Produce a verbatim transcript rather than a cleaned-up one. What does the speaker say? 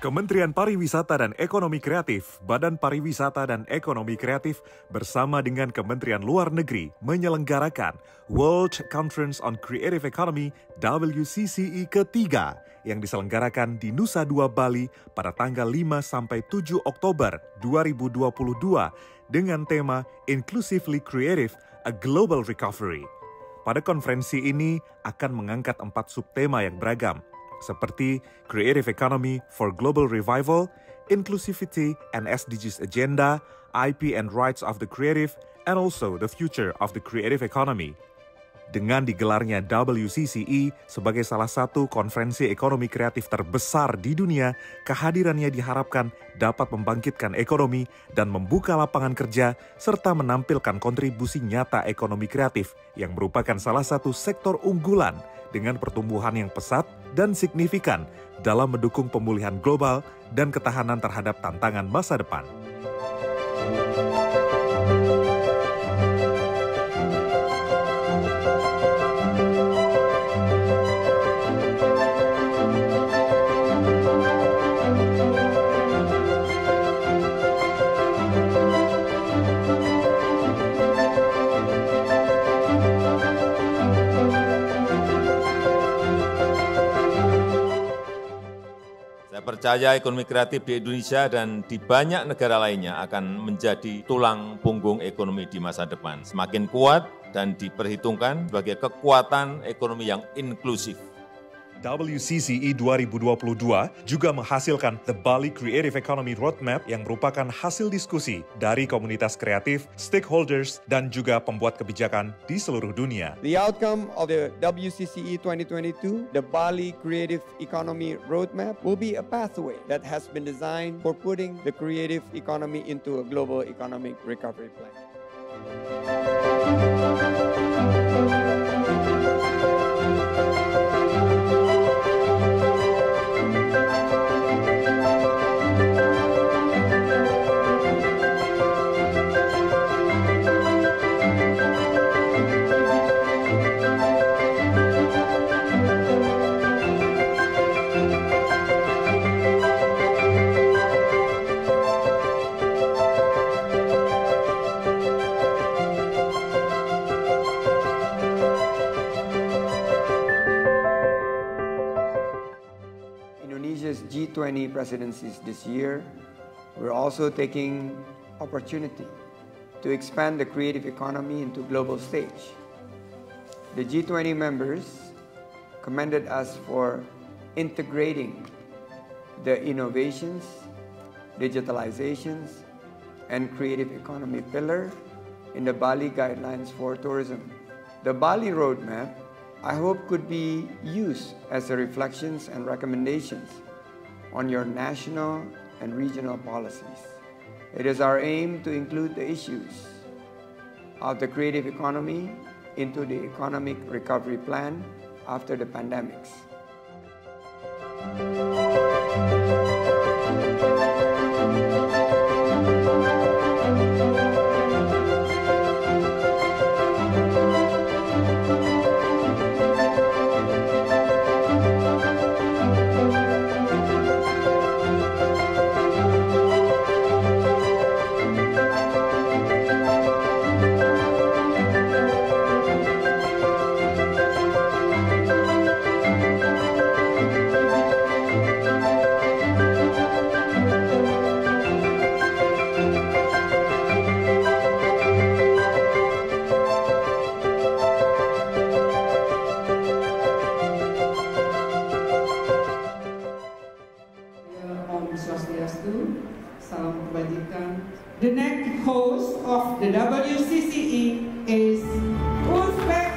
Kementerian Pariwisata dan Ekonomi Kreatif, Badan Pariwisata dan Ekonomi Kreatif bersama dengan Kementerian Luar Negeri menyelenggarakan World Conference on Creative Economy W C C E ketiga yang diselenggarakan di Nusa Dua, Bali pada tanggal lima sampai tujuh Oktober dua ribu dua puluh dua dengan tema Inclusively Creative, a Global Recovery. Pada konferensi ini akan mengangkat empat subtema yang beragam, seperti Creative Economy for Global Revival, Inclusivity and S D Gs Agenda, I P and Rights of the Creative, and also the Future of the Creative Economy. Dengan digelarnya W C C E sebagai salah satu konferensi ekonomi kreatif terbesar di dunia, kehadirannya diharapkan dapat membangkitkan ekonomi dan membuka lapangan kerja, serta menampilkan kontribusi nyata ekonomi kreatif yang merupakan salah satu sektor unggulan dengan pertumbuhan yang pesat dan signifikan dalam mendukung pemulihan global dan ketahanan terhadap tantangan masa depan. Percaya ekonomi kreatif di Indonesia dan di banyak negara lainnya akan menjadi tulang punggung ekonomi di masa depan. Semakin kuat dan diperhitungkan sebagai kekuatan ekonomi yang inklusif. W C C E dua ribu dua puluh dua juga menghasilkan The Bali Creative Economy Roadmap yang merupakan hasil diskusi dari komunitas kreatif, stakeholders, dan juga pembuat kebijakan di seluruh dunia. The outcome of the W C C E twenty twenty-two, the Bali Creative Economy Roadmap, will be a pathway that has been designed for putting the creative economy into a global economic recovery plan. Indonesia's G twenty presidencies this year, we're also taking opportunity to expand the creative economy into global stage. The G twenty members commended us for integrating the innovations, digitalizations, and creative economy pillar in the Bali Guidelines for Tourism. The Bali Roadmap, I hope, could be used as a reflections and recommendations on your national and regional policies. It is our aim to include the issues of the creative economy into the economic recovery plan after the pandemics. Salam kebajikan. The next host of the W C C E is Uzbek